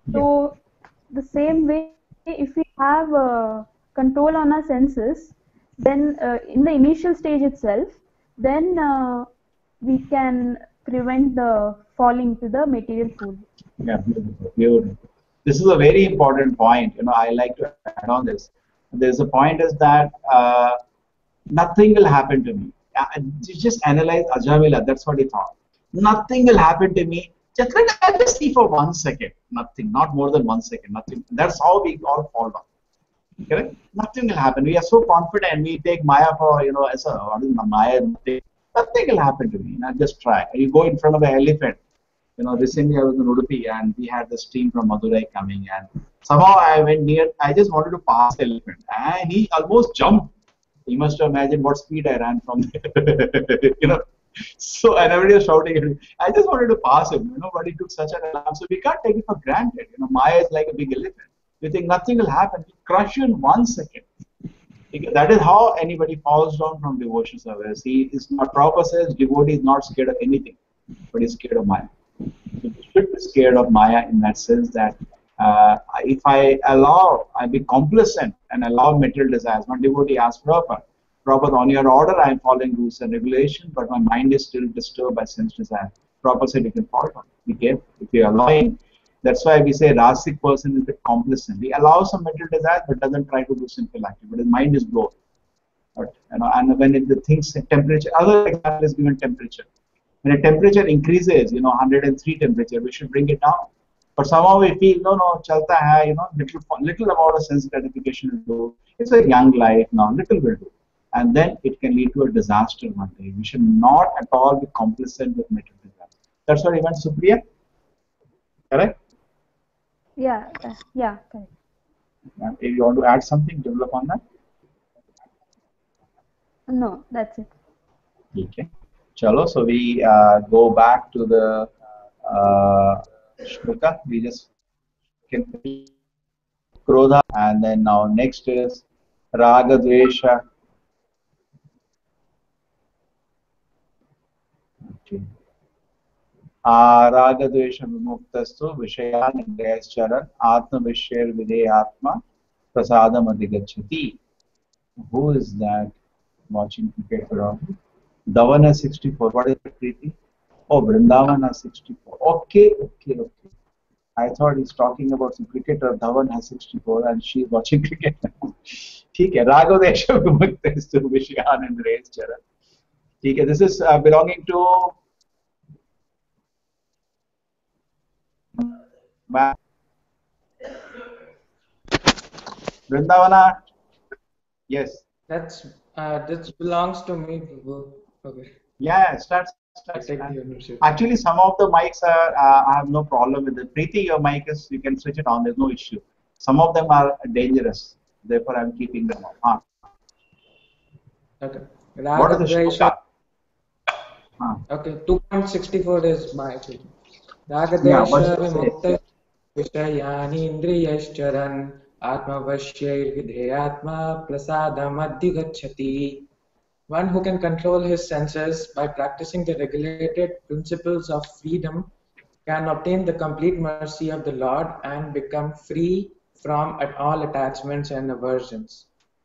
So the same way, if we have uh, control on our senses, then uh, in the initial stage itself, then uh, we can prevent the falling to the material pool. Yeah, beautiful, beautiful. This is a very important point. You know, I like to add on this. There's a point is that uh, nothing will happen to me. Uh, you just analyze Ajamila. That's what he thought. Nothing will happen to me. Just let I'll just see for one second. Nothing, not more than one second. Nothing. That's how we all fall down. Correct? Nothing will happen. We are so confident. We take Maya for, you know, as a, what is Maya? Nothing, nothing will happen to me. Now just try. You go in front of an elephant. You know, recently I was in Udupi and we had this team from Madurai coming, and somehow I went near, I just wanted to pass the elephant and he almost jumped. You must have imagined what speed I ran from there. You know. So, and everybody was shouting at me. I just wanted to pass him, you know, but he took such an alarm. So we can't take it for granted. You know, Maya is like a big elephant. You think nothing will happen. He crush you in one second. That is how anybody falls down from devotion service. He is not, Prabhupada says devotee is not scared of anything, but he's scared of Maya. So we should be scared of Maya in that sense that uh, if I allow, I be complacent and allow material desires. One devotee asked Prabhupada, Prabhupada, on your order, I am following rules and regulations, but my mind is still disturbed by sense desire. Prabhupada said you can fall down. Be careful. If you are allowing, that's why we say Rasic person is a bit complacent. He allows some material desires, but doesn't try to do simple activity. But his mind is blown. But, you know, and when it, the things, temperature, other example is given temperature. When a temperature increases, you know, one hundred three temperature, we should bring it down. But somehow we feel, no, no, chalta hai, you know, little, little amount of sense gratification will do. It's a young life now, little will do. And then it can lead to a disaster one day. We should not at all be complacent with material desire. That's what even Supriya? Correct? Yeah, uh, yeah, correct. Uh, If you want to add something, develop on that. No, that's it. Okay. Chalo, so we uh, go back to the uh, shloka. We just can Krodha, and then now next is Raga Dvesha. Okay. Raga Dvesha Vimuktastu Vishayan Indriyascharan Atma Vishyer Videyatma Prasadam Adhigachati. Who is that watching cricket around? Dhawan sixty-four. What is the Preeti? Oh, Vrindavan sixty-four. Okay, okay, okay. I thought he's talking about some cricketer. Dhawan has sixty-four and she's watching cricket. ठीक है. Raga Dvesha Vimuktastu Vishayan Indriyascharan. ठीक है. This is uh, belonging to Vrindavana. Yes. That's uh, this belongs to me. Okay. Yeah, start. start, I take start. the ownership. Actually, some of the mics are. Uh, I have no problem with it. Preeti, your mic is. You can switch it on. There's no issue. Some of them are dangerous. Therefore, I'm keeping them on. Huh. Okay. What is the shloka? Huh. Okay, two point six four is my opinion. Yeah, what's Ragadesha it say? vimukta vishayani indriyashcharan atma vashyai vidheyatma prasadam adhigachati. One who can control his senses by practicing the regulated principles of freedom can obtain the complete mercy of the Lord and become free from at all attachments and aversions.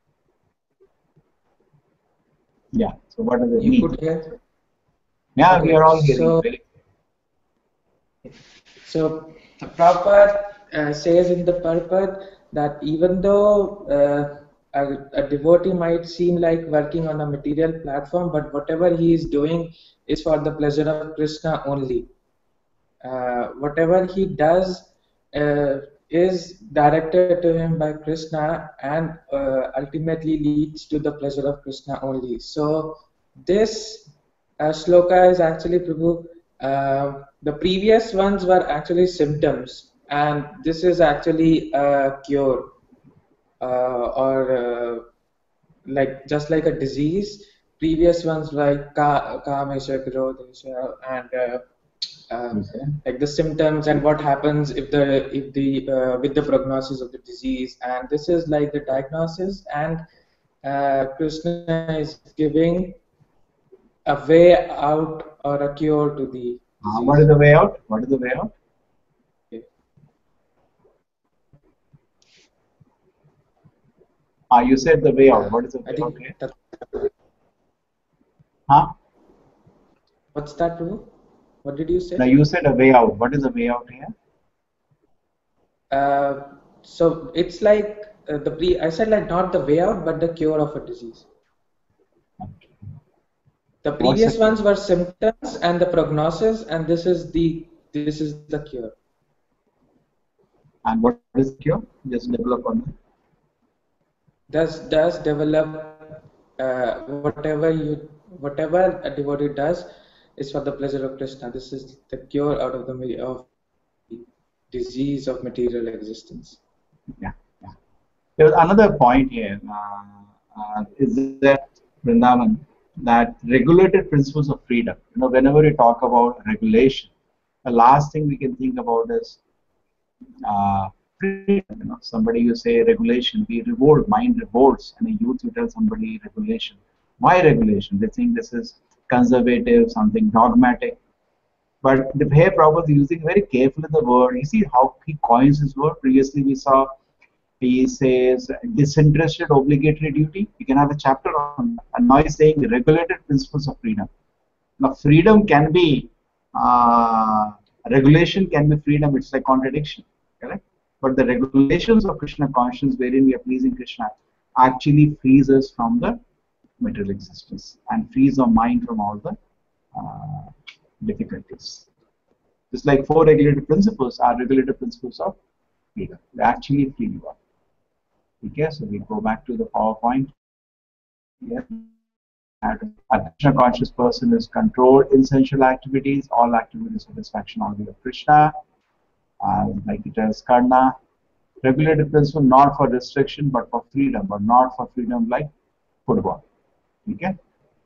Yeah. So what does it You mean? could hear? Yeah, Okay, we are all hearing. so, Very. So the Prabhupada uh, says in the Purport that even though uh, a, a devotee might seem like working on a material platform, but whatever he is doing is for the pleasure of Krishna only. Uh, whatever he does uh, is directed to him by Krishna and uh, ultimately leads to the pleasure of Krishna only. So this uh, shloka is actually, Prabhu, uh, the previous ones were actually symptoms, and this is actually a cure, uh, or uh, like just like a disease. Previous ones like ka kamesha, krodesha, and uh, uh, Okay. like the symptoms and what happens if the if the uh, with the prognosis of the disease, and this is like the diagnosis, and uh, Krishna is giving a way out or a cure to the Uh, what is disease. the way out? What is the way out? Okay. Ah, you said the way out. Uh, What is the I way out think here? that, Huh? what's that, Prabhu? What did you say? Now you said a way out. What is the way out here? Uh, so it's like uh, the pre. I said like not the way out, but the cure of a disease. Okay. The What's previous the ones were symptoms and the prognosis, and this is the this is the cure. And what is the cure? Just develop on that. Does does develop uh, whatever you whatever a devotee does is for the pleasure of Krishna. This is the cure out of the of the disease of material existence. Yeah. Yeah. There was another point here. Uh, uh, is that Vrindavan, that regulated principles of freedom. You know, whenever we talk about regulation, the last thing we can think about is uh, freedom. You know, somebody you say regulation, we revolt, mind revolts, and a youth you tell somebody regulation. Why regulation? They think this is conservative, something dogmatic. But the here Prabhupada is using very carefully the word. You see how he coins his word. Previously we saw he says disinterested obligatory duty. You can have a chapter on that. And now he's saying the regulated principles of freedom. Now freedom can be uh, regulation can be freedom. It's like contradiction, correct? But the regulations of Krishna consciousness, wherein we are pleasing Krishna, actually frees us from the material existence and frees our mind from all the uh, difficulties. Just like four regulated principles are regulated principles of freedom. They actually free you up. Okay, so we go back to the PowerPoint. Here. A Krishna conscious person is controlled in sensual activities, all activities satisfaction only of Krishna. Uh, like it has Karna. Regulated principle not for restriction but for freedom, but not for freedom like football. Okay.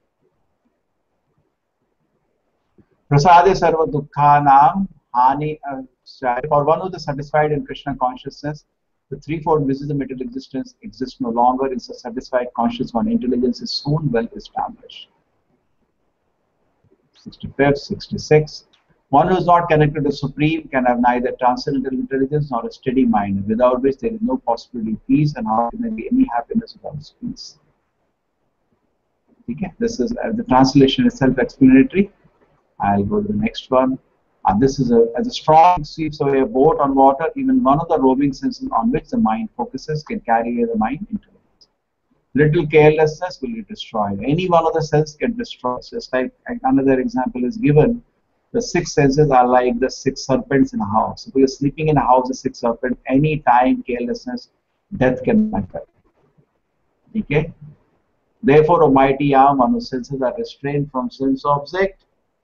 Prasade sarva dukkhanam hani. Uh, for one who is satisfied in Krishna consciousness, the threefold visions of material existence exist no longer. It's a satisfied conscious one. Intelligence is soon well established. sixty-fifth, sixty-sixth. One who is not connected to Supreme can have neither transcendental intelligence nor a steady mind, without which there is no possibility of peace, and how can there be any happiness without peace? Okay, this is uh, the translation is self-explanatory. I'll go to the next one. Uh, this is a as a strong sweeps away a boat on water. Even one of the roving senses on which the mind focuses can carry away the mind into it. Little carelessness will be destroyed. Any one of the senses can destroy. Just like another example is given. The six senses are like the six serpents in a house. If you're sleeping in a house, the six serpents, any time carelessness, death can occur. Okay? Therefore, O mighty arm, whose senses are restrained from sense object,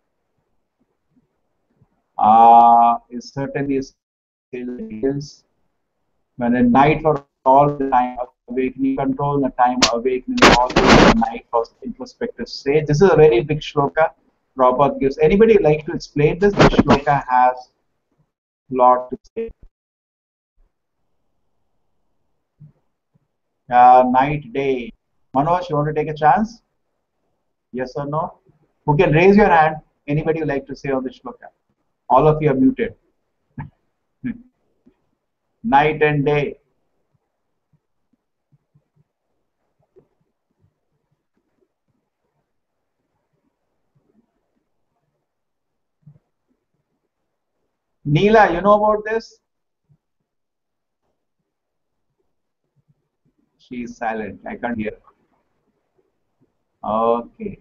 uh, is certainly is when at night for all the time of awakening control, the time of awakening all the night for introspective state. This is a very big shloka. Prabhupada gives. Anybody like to explain this? The shloka has a lot to say. Uh, night, day. Manoj, you want to take a chance? Yes or no? Who can raise your hand? Anybody would like to say on the shloka? All of you are muted. Night and day. Neela, you know about this? She is silent. I can't hear. Okay.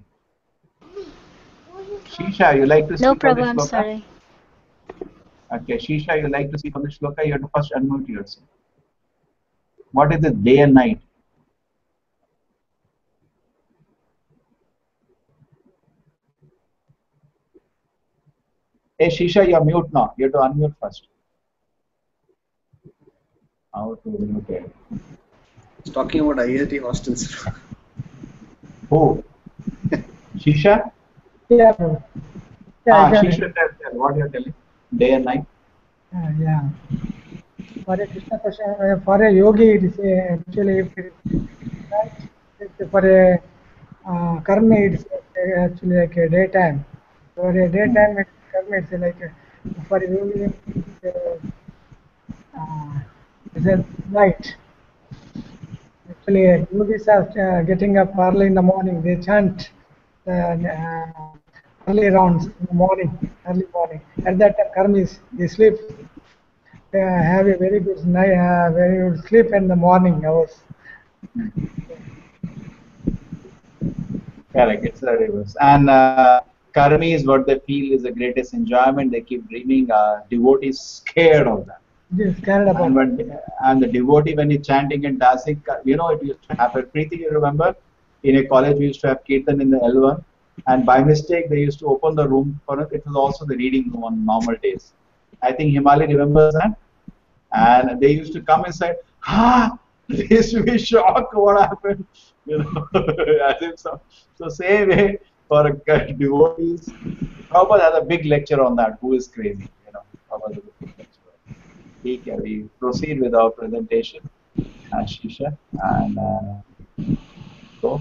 Shisha, you like to No, speak on Prabhu, the I'm shloka? sorry. Okay, Shisha, you like to speak on the shloka? You have to first unmute yourself. What is it, day and night? Hey, Shisha, you're mute now. You have to unmute first. How to mute it? It's talking about I I T hostels. Who? Shisha? Yeah, Prabhu. Yeah, Ah, I can. Shisha, tell, tell what you're telling. Day and night. Uh, yeah. For a Krishna person, uh, for a yogi, it is uh, actually if it is night. It's for a uh, karma, it's uh, actually like a daytime. For a daytime, it's karma, it's like a, for a yogi, it's a, uh, it's a night. Actually, uh, yogis are uh, getting up early in the morning. They chant uh, uh, early rounds in the morning, early morning. At that time, karmis, they sleep. They have a very good night, uh, very good sleep in the morning hours. Correct, it's the reverse. And uh, karmi is what they feel is the greatest enjoyment. They keep dreaming. Uh, devotees scared of that. They scared about And when and the devotee, when he's chanting and dancing, you know, it used to happen. Preeti, you remember? In a college, we used to have kirtan in the L one, and by mistake, they used to open the room for it. It was also the reading room on normal days. I think Himali remembers that. And they used to come inside. Ah, they used to be shocked. What happened? You know, as if so. So same way for devotees. Prabhupada has a big lecture on that. Who is crazy? You know, Prabhupada has a big lecture. Okay, we proceed with our presentation. Ashisha and uh, so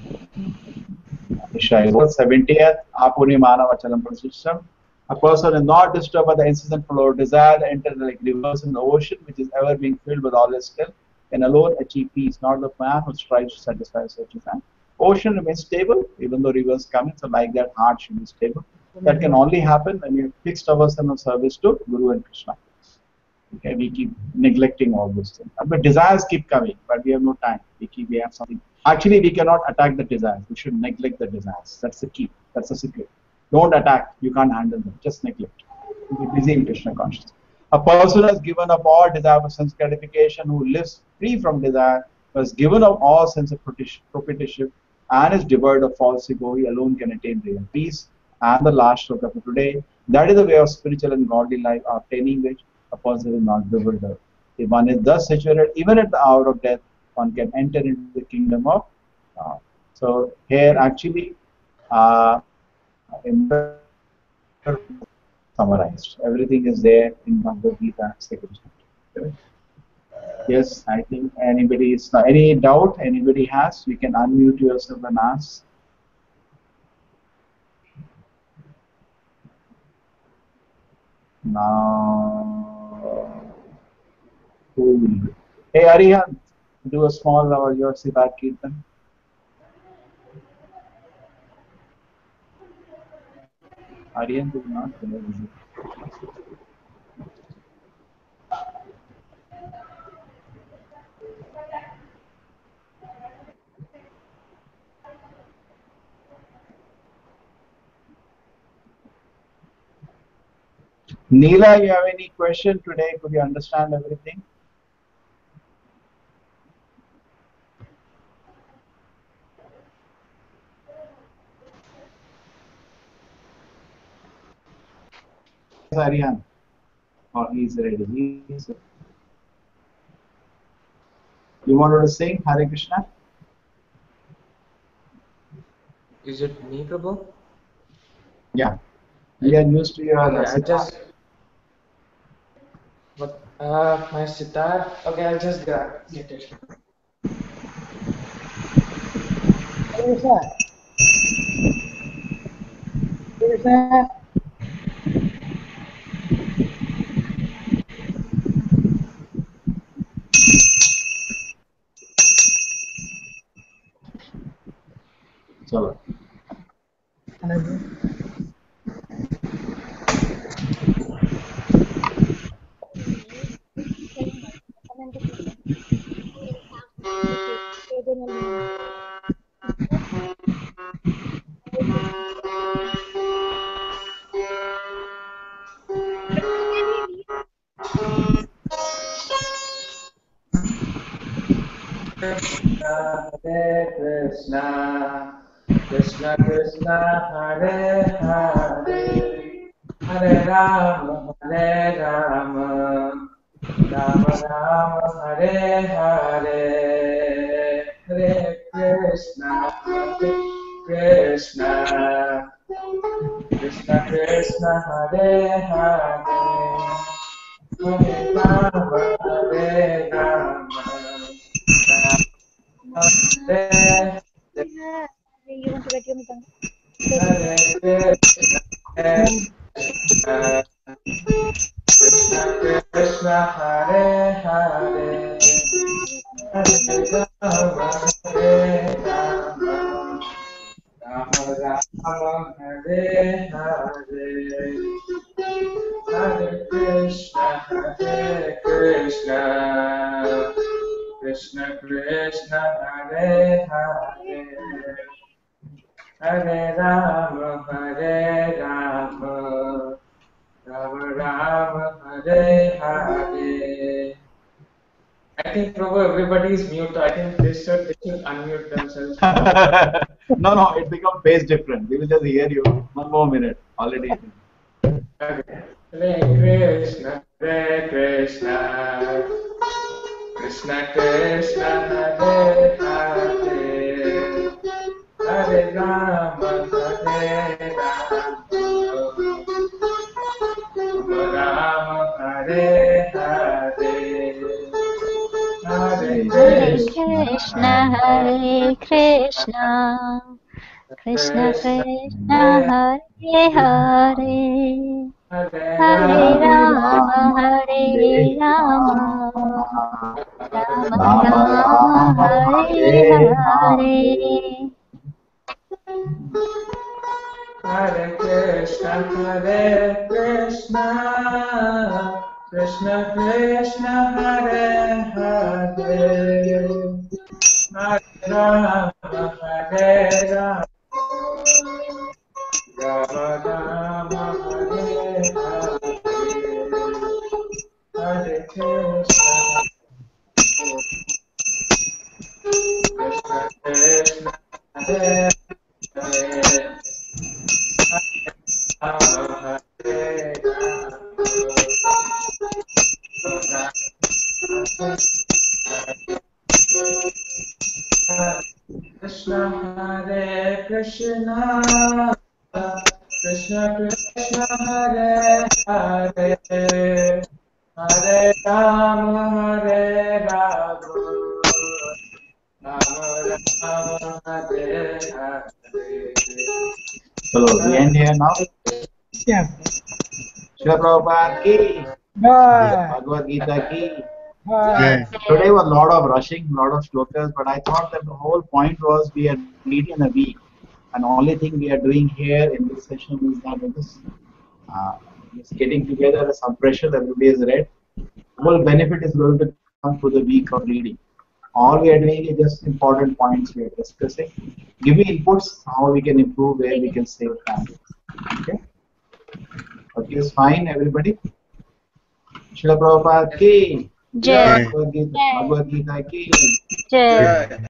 Ashisha, seventieth Apuni Manavachalam Prasisham. A person is not disturbed by the incessant flow of desire, enter like rivers in the ocean, which is ever being filled with all is still, can alone achieve peace, not the man who strives to satisfy such a man. Ocean remains stable, even though rivers come in, so like that, heart should be stable. That can only happen when you fixed ourselves in service to Guru and Krishna. Okay, we keep neglecting all those things. But desires keep coming, but we have no time. We keep, we have something. Actually, we cannot attack the desires. We should neglect the desires. That's the key. That's the secret. Don't attack. You can't handle them. Just neglect. Be busy in Krishna consciousness. A person has given up all desire for sense gratification, who lives free from desire, who has given up all sense of proprietorship, and is devoid of false ego, he alone can attain real peace. And the last shloka for today, that is the way of spiritual and godly life, obtaining which a person is not bewildered. If one is thus situated, even at the hour of death, one can enter into the kingdom of God. So here actually, uh, in summarized, everything is there in Bhagavad Gita. Yes, I think anybody is any doubt anybody has, you can unmute yourself and ask. Now, who will do? Hey Arihant, do a small or your Siddharth Kirtan. Arihant is not there, is it? Neela, you have any question today? Could you understand everything? Arihant. Oh, he's ready. He's... You wanted to sing Hare Krishna? Is it me, Prabhu? Yeah. We are used to your Okay, uh, I just. But uh, my sitar. Okay, I'll just grab get it. Krishna. Krishna. Chalo. Hare Krishna, Krishna Krishna, Hare Hare, Hare Rama, Hare Rama, Rama Rama, Hare Hare, Hare Krishna, Hare Krishna, Krishna Krishna, Hare Hare, Hare Rama, Hare Rama. Hare You want to get your meeting? Hare Krishna, Krishna Krishna, Hare Hare, Hare Rama, Hare Rama, Rama Rama, Hare Hare, Hare Krishna, Hare Krishna, Krishna Krishna, Hare Hare, Hare Rama, Hare Rama, Rama Rama, Hare Hare. I think, Prabhu, everybody is mute. I think they should, they should unmute themselves. No, no, it becomes phase different. We will just hear you. One more minute. Already. Okay. Hare Krishna, Hare Krishna, Krishna Krishna, Hare Hare, Hare Rama, Hare Rama, Rama Rama, Hare Hare, Hare Krishna, Hare Krishna, Krishna Krishna, Hare Hare, Hare Rama, Hare Rama, Rama Rama, Hare Hare. Hare Krishna, Hare Krishna, Krishna Krishna, Hare Hare, Hare Rama, Hare Rama, Rama Rama, Hare Hare, Hare Krishna, Krishna Krishna, Hare Hare, Hare Krishna, Hare Krishna, Krishna Krishna, Hare Hare, Hare Rama, Hare Rama, Rama Rama, Hare Hare. So we end here now. Yeah. Srila Prabhupada ki, Bye. Bhagavad Gita ki. Bye. Today was a lot of rushing, a lot of shlokas, but I thought that the whole point was we are meeting in a week, and the only thing we are doing here in this session is that we're just, uh, just getting together some pressure, everybody is read. The whole benefit is going to come through the week of reading. All we are doing is just important points we are discussing, giving inputs how we can improve, where we can save time. Okay? Okay, it's fine, everybody. Srila Prabhupada ki. Jai. Bhagavad Gita, Bhagavad Gita ki. Jai.